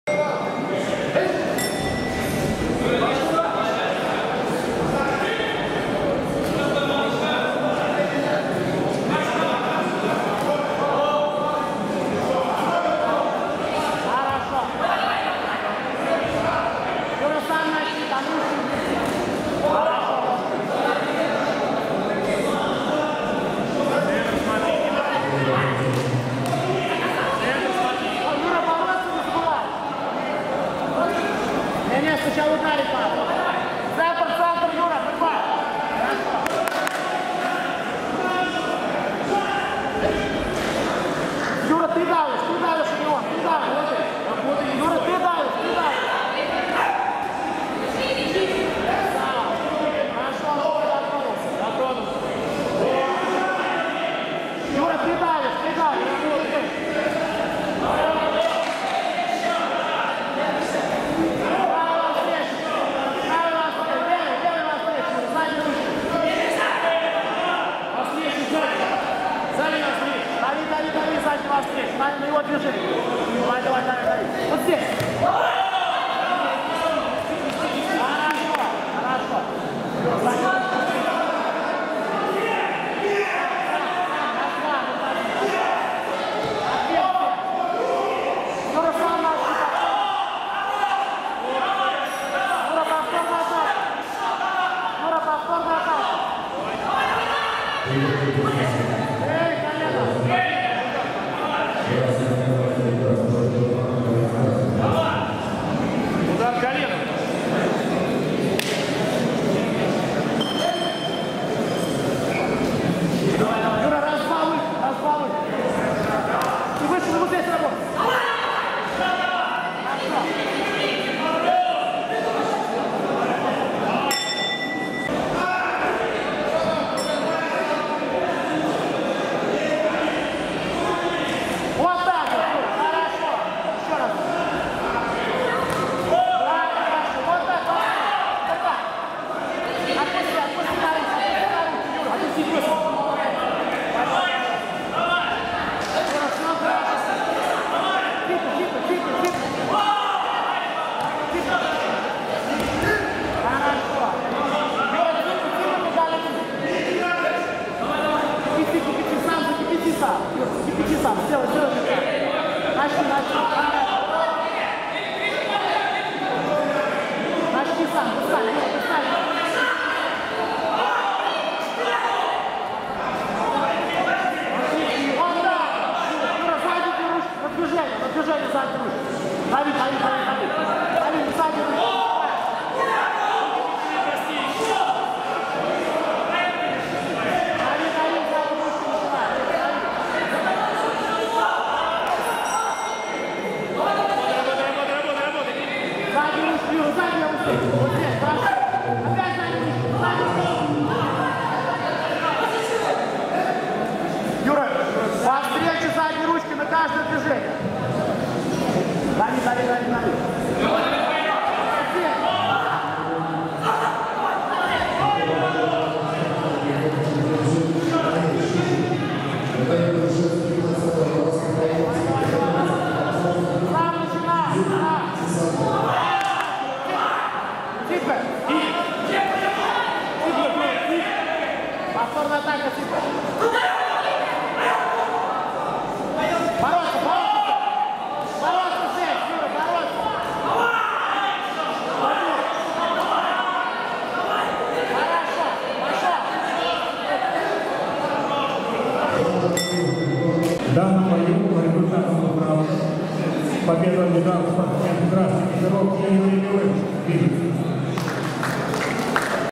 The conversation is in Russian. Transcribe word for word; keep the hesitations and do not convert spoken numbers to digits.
Сначала ударить надо. Центр, центр, Юра, прибавь. Юра, ты давишь, ты давишь у него, ты давишь. Юра, ты давишь, ты давишь. Хорошо, дотронулся, дотронулся. Юра, ты давишь, ты давишь. На его движение. Давай, давай, давай, давай. Вот здесь. Хорошо, хорошо. Юра, сам наш. Юра, повтор назад. Юра, повтор назад. Эй, колено. Удар коленом. Юра, разбавы, разбавы. Ты вышел, вот здесь работай. Кипяти сам, сделай, сделай. Начни, начни. Начни сам, пускай, пускай. Вот так. Юра, задние ручки, на движение, на движение задние ручки. Дави, дави, дави, дави. Дави, задние ручки. Юра, по встрече задней ручки на каждое движение. Дави, дави, дави, дави. Повторная атака, Ципа. Бороться, бороться. Бороться здесь, Юра, бороться. Хорошо, хорошо. В данном бою по результатам правил победу отбежал спортсмен Красный Петеров Юрий Львович.